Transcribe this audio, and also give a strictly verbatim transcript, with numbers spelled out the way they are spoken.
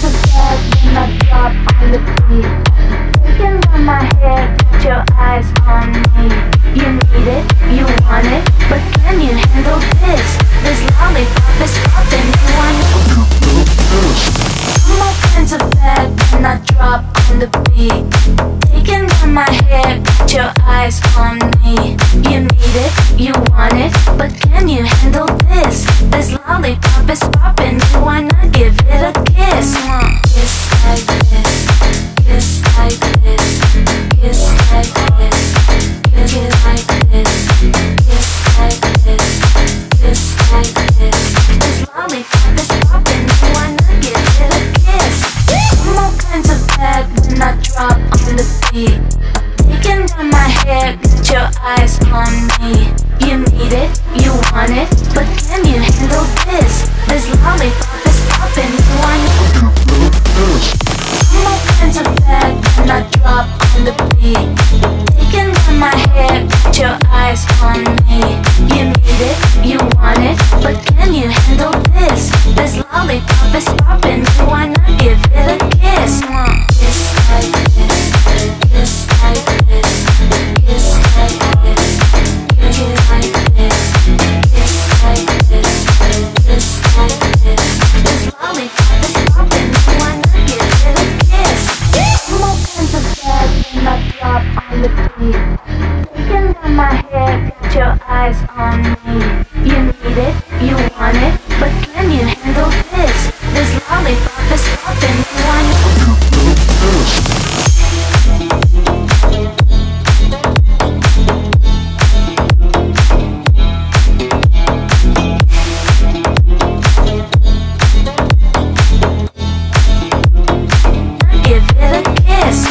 kinds of bad when I drop on the beat. Taking down my head, put your eyes on me. You need it, you want it, but can you handle this? This lollipop is popping, you want it? I'm all kinds of bad when I drop on the beat. Taking down my head, put your eyes on me. You need it, you want it, but can you handle this? This lollipop is popping, why not give it a kiss? Kiss like this, kiss like this, kiss like this, kiss like this, kiss like this, kiss like this. This lollipop is popping, why not give it a kiss? I'm all kinds of bad when I drop on the beat. Taking down my head, put your eyes on me. You need it, you want it, but can you handle this? This lollipop is popping, why not? I'm all kinds of bad when I drop on the beat. Taking down my head, put your eyes on me. You need it, you want it, but can you handle this? This lollipop is popping, why not give it a kiss? Kiss like this, kiss like this, kiss like this, kiss like this, kiss like this, kiss like this. This lollipop is popping, why not give it a kiss? I'm all kinds of bad when I drop on the beat. Taking down my head, put your eyes on me. You need it, you want it, but can you handle this? This lollipop is popping, why not? Give it a kiss.